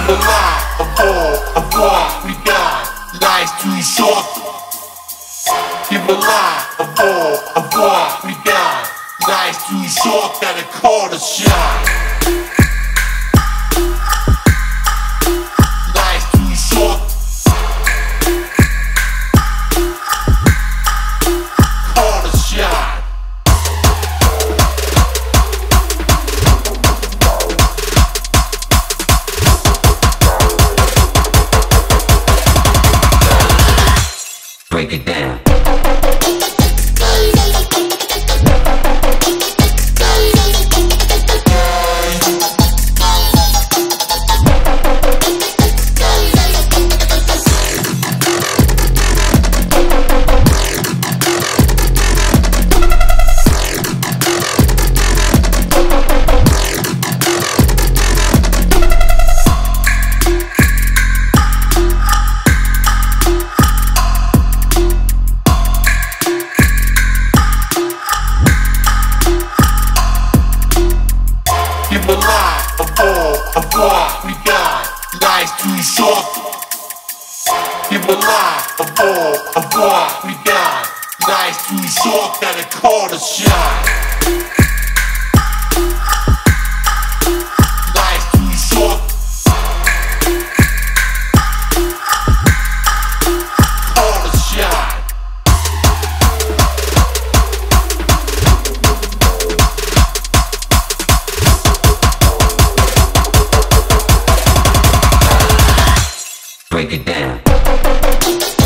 a lot of all of what we got. Life's too short. Give a lot of all of what we got. Life's too short, gotta call the shot. Life's too short. Call the shot. Break it down. Give a lot of all of what we got. Life's too short. Give a lot of all of what we got. Life's too short, gotta call the shot. Life's too short. Call the shot. Break it down.